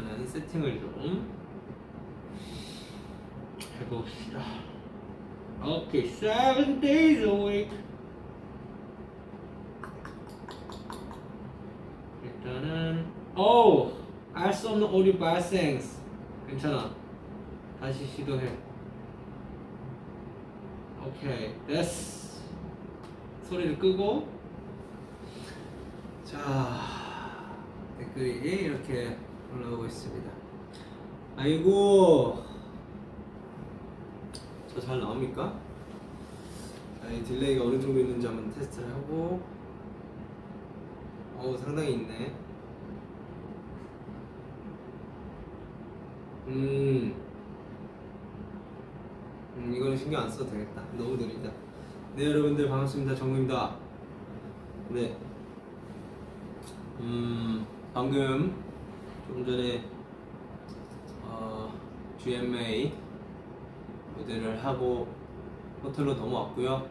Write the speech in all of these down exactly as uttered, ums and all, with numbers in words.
일단은 세팅을 좀 해봅시다. 오케이, seven days a week. 일단은 오! 알 수 없는 오류 발생. 괜찮아. 다시 시도해. 오케이, 됐어. 소리를 끄고. 자, 댓글이 이렇게 올라오고 있습니다. 아이고, 저 잘 나옵니까? 자, 이 딜레이가 어느 정도 있는지 한번 테스트를 하고. 어, 상당히 있네. 음, 음 이거는 신경 안 써도 되겠다. 너무 느리다. 네, 여러분들 반갑습니다. 정우입니다. 네. 음, 방금 좀 전에 어, 지엠에이 무대를 하고 호텔로 넘어왔고요.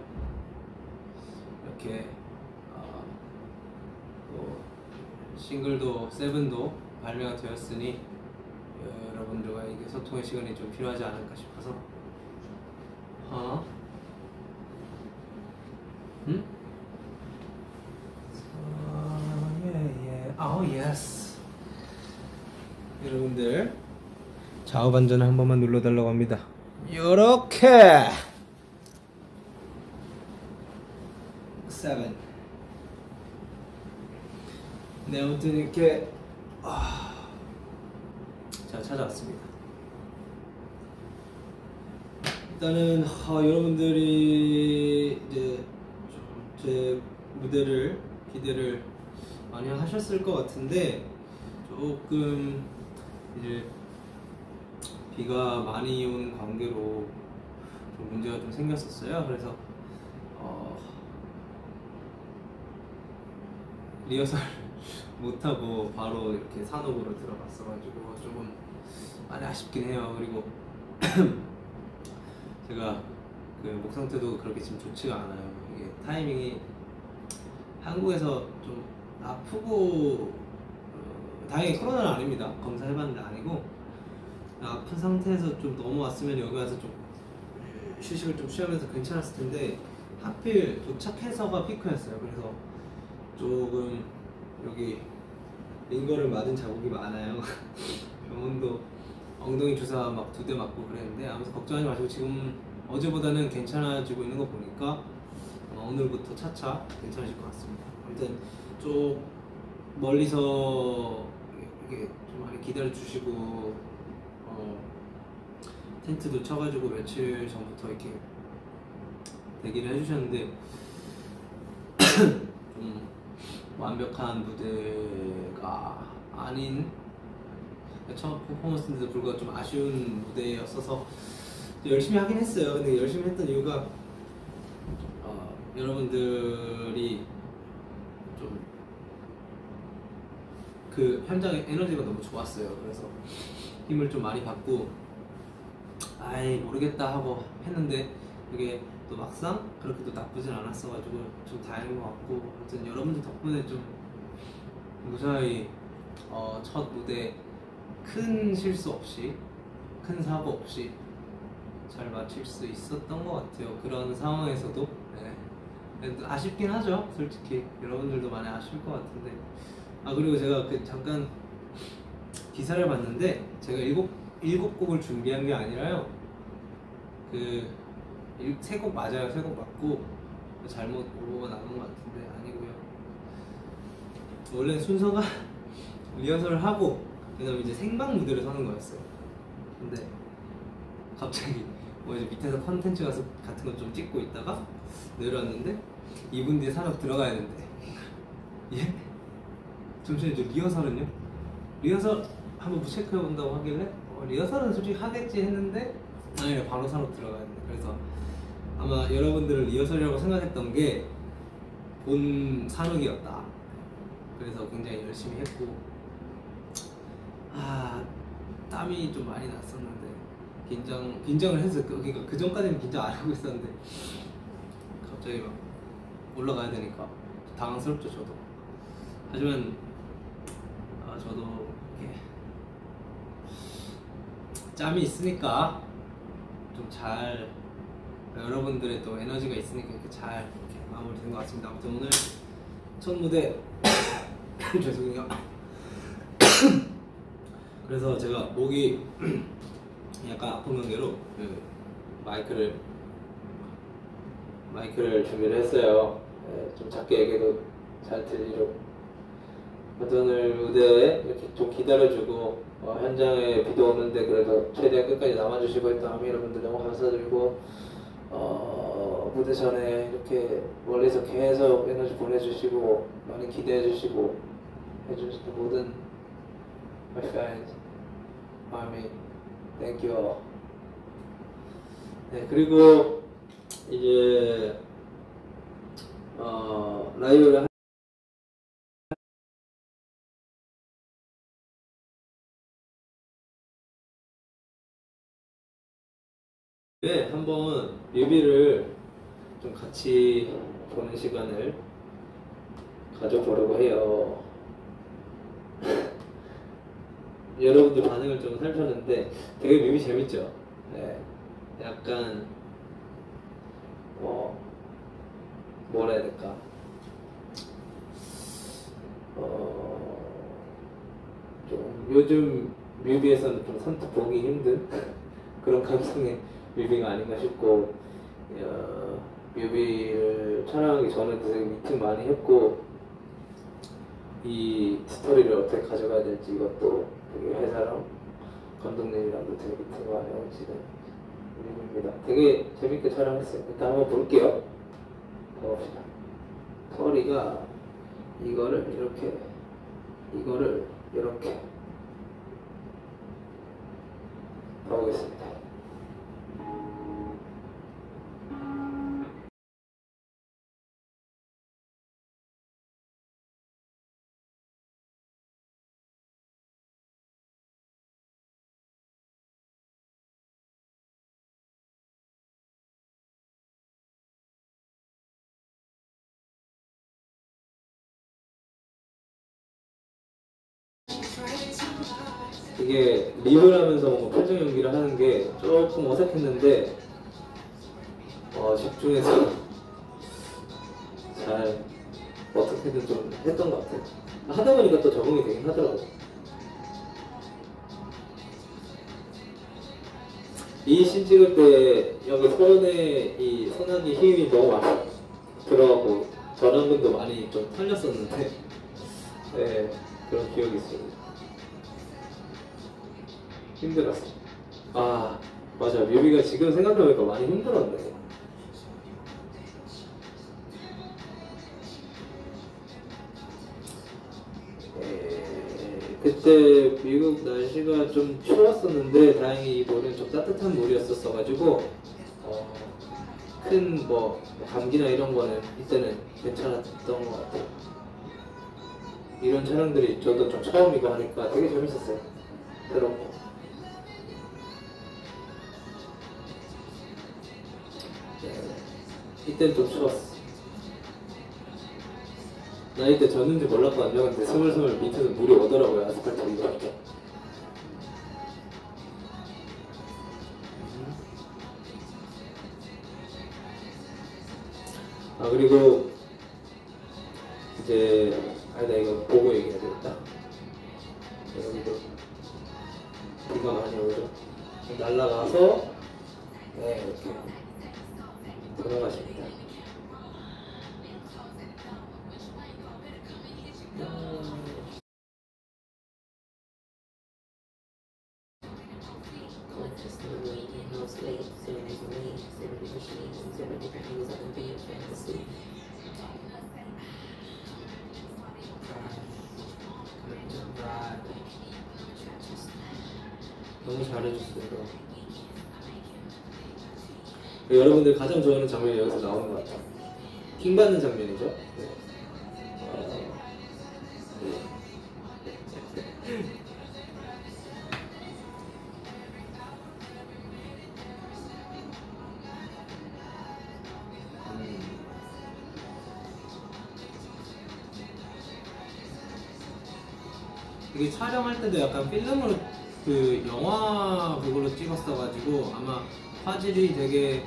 이렇게 어, 또 싱글도 세븐도 발매가 되었으니 여러분들과 이게 소통의 시간이 좀 필요하지 않을까 싶어서. 어? 응? 아, 예스. 여러분들 좌우 반전을 한 번만 눌러달라고 합니다. 요렇게 세븐. 네, 아무튼 이렇게 아... 자, 찾아왔습니다. 일단은 아, 여러분들이 이제 제 무대를 기대를 많이 하셨을 것 같은데 조금 이제 비가 많이 온 관계로 좀 문제가 좀 생겼었어요. 그래서 어, 리허설 못하고 바로 이렇게 산업으로 들어갔어가지고 조금 많이 아쉽긴 해요. 그리고 제가 그 목 상태도 그렇게 지금 좋지가 않아요. 이게 타이밍이 한국에서 좀 아프고 어, 다행히 코로나는 아닙니다. 검사해봤는데 아니고 아픈 상태에서 좀 넘어왔으면 여기 와서 좀 휴식을 좀 취하면서 괜찮았을 텐데 하필 도착해서가 피크였어요. 그래서 조금 여기 링거를 맞은 자국이 많아요. 병원도 엉덩이 주사 막 두 대 맞고 그랬는데 아무튼 걱정하지 마시고 지금 어제보다는 괜찮아지고 있는 거 보니까 어, 오늘부터 차차 괜찮아질 것 같습니다. 아무튼 좀 멀리서 이렇게 좀 많이 기다려 주시고 어, 텐트도 쳐가지고 며칠 전부터 이렇게 대기를 해주셨는데 좀 완벽한 무대가 아닌 첫 퍼포먼스인데도 불구하고 좀 아쉬운 무대였어서 열심히 하긴 했어요. 근데 열심히 했던 이유가 어, 여러분들이 좀 그 현장의 에너지가 너무 좋았어요. 그래서 힘을 좀 많이 받고 아이 모르겠다 하고 했는데 그게 또 막상 그렇게도 나쁘진 않았어가지고 좀 다행인 것 같고 아무튼 여러분들 덕분에 좀 무사히 어, 첫 무대 큰 실수 없이 큰 사고 없이 잘 마칠 수 있었던 것 같아요. 그런 상황에서도 네. 아쉽긴 하죠. 솔직히 여러분들도 많이 아쉬울 것 같은데 아 그리고 제가 그 잠깐 기사를 봤는데 제가 일곱 일곱 곡을 준비한 게 아니라요. 그 세 곡 맞아요. 세 곡 맞고 잘못 오보가 나온 것 같은데 아니고요. 원래 순서가 리허설을 하고 그다음에 이제 생방 무대를 서는 거였어요. 근데 갑자기 뭐 이제 밑에서 컨텐츠 같은 거 좀 찍고 있다가 내려왔는데 이 분 뒤에 산업 들어가야 된대. 예? 잠시만요. 리허설은요? 리허설 한번 체크해 본다고 하길래 어, 리허설은 솔직히 하겠지 했는데 아니 바로 산업 들어가야 된대. 그래서 아마 여러분들은 리허설이라고 생각했던 게 본 산업이었다. 그래서 굉장히 열심히 했고 아 땀이 좀 많이 났었는데 긴장 긴장을 했어요. 그러니까 그 전까지는 긴장 안 하고 있었는데 갑자기 막 올라가야 되니까 당황스럽죠 저도. 하지만 아, 저도 이렇게 짬이 있으니까 좀 잘 여러분들의 또 에너지가 있으니까 이렇게 잘 이렇게 마무리된 것 같습니다. 아무튼 오늘 첫 무대 죄송해요. 그래서 제가 목이 약간 아픈 관계로 그 마이크를 마이크를 준비를 했어요. 네, 좀 작게 얘기해도 잘 들리려고. 오늘 무대에 이렇게 좀 기다려주고 어, 현장에 비도 오는데 그래도 최대한 끝까지 남아주시고 했던 아미 여러분들 너무 감사드리고 어, 무대 전에 이렇게 멀리서 계속 에너지 보내주시고 많이 기대해주시고 해주시는 모든 my fans, 아미, thank you all. 네, 그리고 이제 어, 라이브를 한 네, 한번 뮤비를 좀 같이 보는 시간을 가져보려고 해요. 여러분들 반응을 좀 살폈는데 되게 뮤비 재밌죠? 네, 약간 어 뭐라 해야 될까? 어, 좀 요즘 뮤비에서는 좀 선뜻 보기 힘든 그런 감성의 뮤비가 아닌가 싶고 어, 뮤비를 촬영하기 전에도 되게 미팅 많이 했고 이 스토리를 어떻게 가져가야 될지 이것도 되게 회사랑 감독님이랑도 되게 미팅 많이 하고 지금 뮤비입니다. 되게 재밌게 촬영했어요. 일단 한번 볼게요. 가봅시다. 서리가 이거를 이렇게 이거를 이렇게 가보겠습니다. 이게 립을 하면서 뭔가 표정 연기를 하는 게 조금 어색했는데 어, 집중해서 잘 어떻게든 좀 했던 것 같아요. 하다 보니까 또 적응이 되긴 하더라고요. 이 씬 찍을 때 여기 손에 이 손안에 힘이 너무 많이 들어가고 전완근도 많이 좀 털렸었는데 네, 그런 기억이 있습니다. 힘들었어. 아 맞아, 뮤비가 지금 생각해보니까 많이 힘들었네. 에... 그때 미국 날씨가 좀 추웠었는데 다행히 이 물은 좀 따뜻한 물이었었어가지고 어, 큰 뭐 감기나 이런 거는 이때는 괜찮았던 것 같아요. 이런 촬영들이 저도 좀 처음이고 하니까 되게 재밌었어요. 새롭고. 이때는 좀 추웠어. 나 이때 졌는지 몰랐거든요. 근데 스물스물 밑에서 물이 오더라고요. 아스팔트 위로 할때. 아 그리고 이제 아니다 이거 보고 얘기해야 되겠다. 여기도 비가 많이 오죠. 날라가서 네 이렇게 돌아가십니다. 너무 잘해줬어요. 여러분들 가장 좋아하는 장면이 여기서 나오는 것 같아요. 킹 받는 장면이죠. 네. 어... 음... 이게 촬영할 때도 약간 필름으로 그 영화 그걸로 찍었어가지고 아마 화질이 되게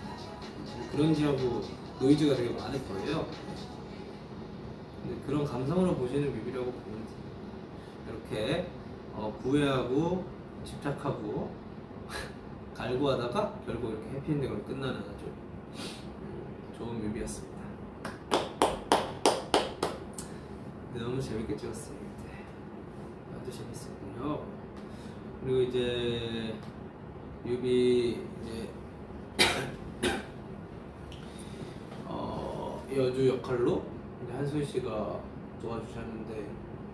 그런지하고 노이즈가 되게 많을 거예요. 근데 그런 감성으로 보시는 뮤비라고 보면 돼요. 이렇게 어, 구애하고 집착하고 갈구하다가 결국 이렇게 해피엔딩으로 끝나는 아주 음, 좋은 뮤비였습니다. 네, 너무 재밌게 찍었어요. 이때 아주 재밌었고요. 그리고 이제 뮤비 이제 어, 여주 역할로 이제 한소희 씨가 도와주셨는데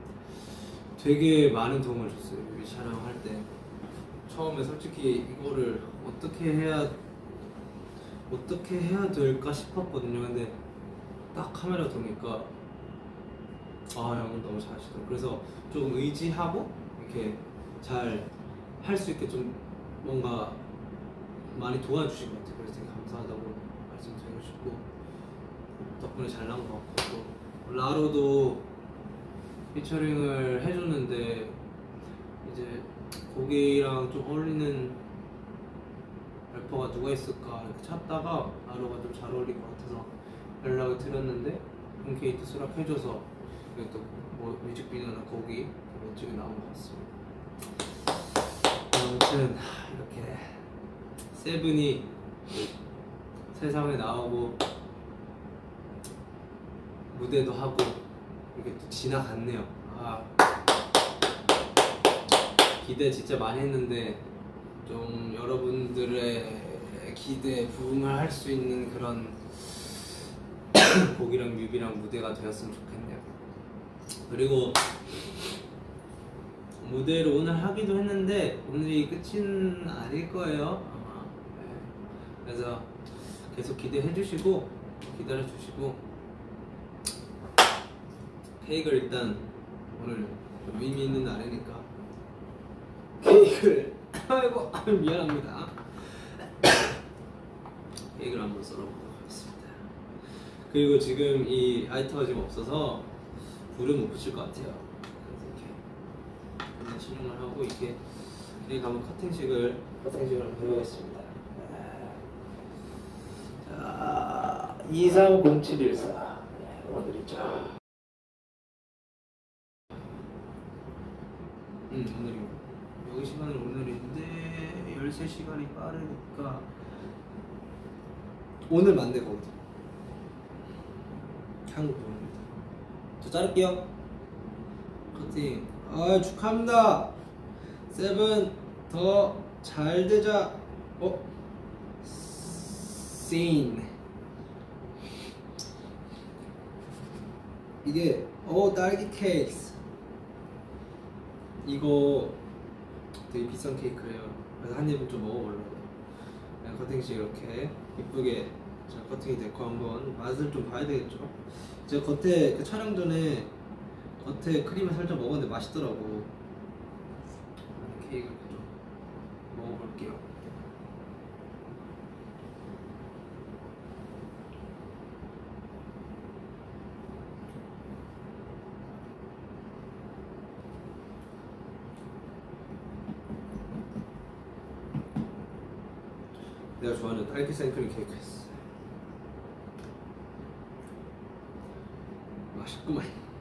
되게 많은 도움을 줬어요. 뮤비 촬영할 때. 처음에 솔직히 이거를 어떻게 해야 어떻게 해야 될까 싶었거든요. 근데 딱 카메라 도니까 아, 형은 너무 잘하시더라고요. 그래서 조금 의지하고 이렇게 잘 할 수 있게 좀 뭔가 많이 도와주신 것 같아요. 그래서 되게 감사하다고 말씀드리고 싶고 덕분에 잘 나온 것 같고 또 라로도 피처링을 해줬는데 이제 곡이랑 좀 어울리는 래퍼가 누가 있을까 이렇게 찾다가 라로가 좀 잘 어울릴 것 같아서 연락을 드렸는데 흔쾌히 또 수락해줘서 또 뭐 뮤직비디오나 곡이 멋지게 나온 것 같습니다. 아무튼 이렇게 세븐이 세상에 나오고 무대도 하고 이렇게 또 지나갔네요. 아, 기대 진짜 많이 했는데 좀 여러분들의 기대에 부응을 할 수 있는 그런 곡이랑 뮤비랑 무대가 되었으면 좋겠네요. 그리고 무대를 오늘 하기도 했는데 오늘이 끝은 아닐 거예요 아마. 네. 그래서 계속 기대해 주시고 기다려 주시고 케이크를 일단 오늘 의미 있는 날이니까 케이크를 아이고 미안합니다. 케이크를 한번 썰어보도록 하겠습니다. 그리고 지금 이 라이터가 지금 없어서 불은 못 붙일 것 같아요. 실행을 하고 이렇게 케이크 한번 커팅식을 커팅식을 한번 해보겠습니다. 자, 이삼공칠일사 오늘이죠. 음 오늘이고 여기 시간은 오늘인데 열세 시간이 빠르니까 오늘 맞네 거기서 한국 오늘입니다. 저 자를게요. 커팅. 아 축하합니다. 세븐 더 잘 되자. 어? 씬 이게 어 딸기 케이크 이거 되게 비싼 케이크예요. 그래서 한 입은 좀 먹어보려고 커팅식 이렇게 이쁘게 자 커팅이 됐고 한번 맛을 좀 봐야 되겠죠. 제가 겉에 그 촬영 전에 겉에 크림을 살짝 먹었는데 맛있더라고. 케이크를 좀 먹어볼게요. 내가 좋아하는 딸기 생크림 케이크였어. 맛있구만.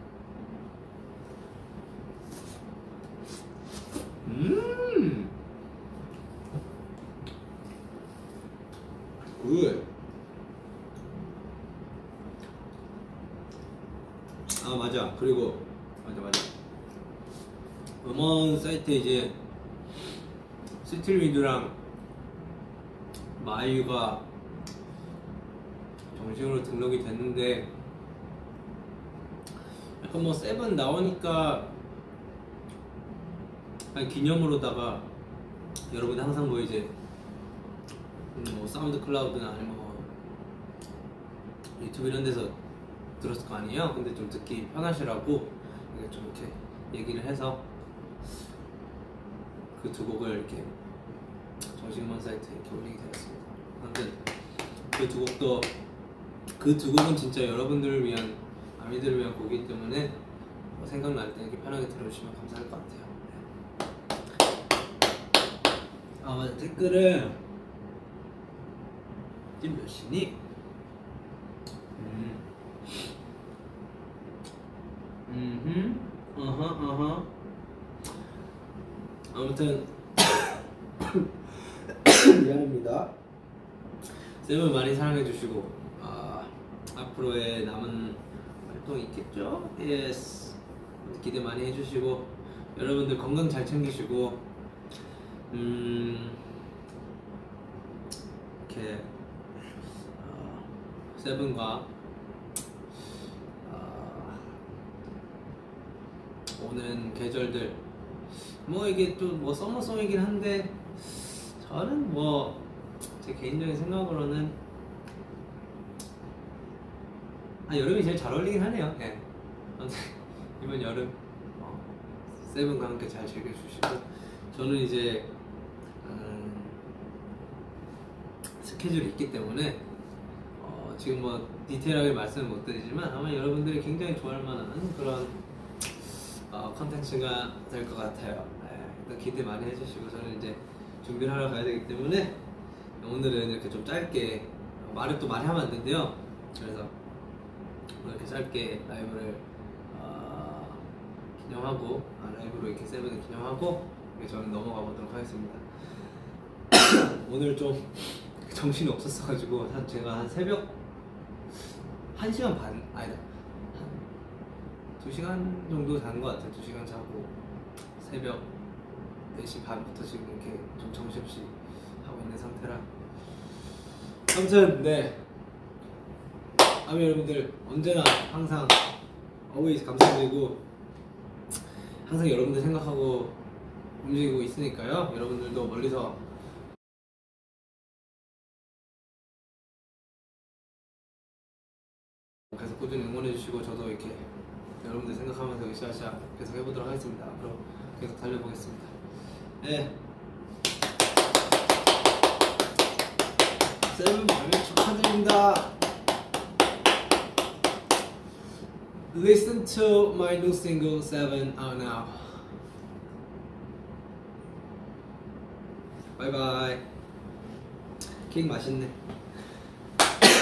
음, 굿. 아 맞아. 그리고 맞아 맞아. 음원 사이트에 이제 스틸미드랑 마이유가 정식으로 등록이 됐는데 약간 뭐 세븐 나오니까 기념으로다가 여러분이 항상 뭐 이제 뭐 사운드 클라우드나 아니면 뭐 유튜브 이런 데서 들었을 거 아니에요? 근데 좀 듣기 편하시라고 이렇게 좀 이렇게 얘기를 해서 그 두 곡을 이렇게 정식 음원 사이트에 이렇게 올리게 되었습니다. 아무튼 그 두 곡도 그 두 곡은 진짜 여러분들을 위한 아미들을 위한 곡이기 때문에 뭐 생각날 때 이렇게 편하게 들어주시면 감사할 것 같아요. 아 맞아, 댓글을 지금 몇 시니? 음. 음흠. 어허 어허. 아무튼 미안합니다. 쌤을 많이 사랑해주시고 아, 앞으로의 남은 활동이 있겠죠? 예스. 기대 많이 해주시고 여러분들 건강 잘 챙기시고 음 이렇게 어, 세븐과 어, 오는 계절들 뭐 이게 또 뭐 서머송이긴 한데 저는 뭐 제 개인적인 생각으로는 아 여름이 제일 잘 어울리긴 하네요. 예. 아무튼 이번 여름 어, 세븐과 함께 잘 즐겨주시고 저는 이제 음, 스케줄이 있기 때문에 어, 지금 뭐 디테일하게 말씀을 못 드리지만 아마 여러분들이 굉장히 좋아할 만한 그런 어, 컨텐츠가 될 것 같아요. 네, 일단 기대 많이 해주시고 저는 이제 준비를 하러 가야 되기 때문에 오늘은 이렇게 좀 짧게 말을 또 많이 하면 안 된대요. 그래서 오늘 이렇게 짧게 라이브를 어, 기념하고 아, 라이브로 이렇게 세븐을 기념하고 이렇게 저는 넘어가 보도록 하겠습니다. 오늘 좀 정신이 없었어가지고 한 제가 한 새벽 한 시간 반 아니다 한 두 시간 정도 잔 것 같아요. 두 시간 자고 새벽 네 시 반부터 지금 이렇게 좀 정신없이 하고 있는 상태라 아무튼 네 아미 여러분들 언제나 항상 always 감사드리고 항상 여러분들 생각하고 움직이고 있으니까요. 여러분들도 멀리서 계속 꾸준히 응원해주시고 저도 이렇게 여러분들 생각하면서 으쌰으쌰 계속 해보도록 하겠습니다. 앞으로 계속 달려보겠습니다. 네. 세븐 발매 축하드립니다. Listen to my new single Seven out now. Bye bye. 케이크 맛있네.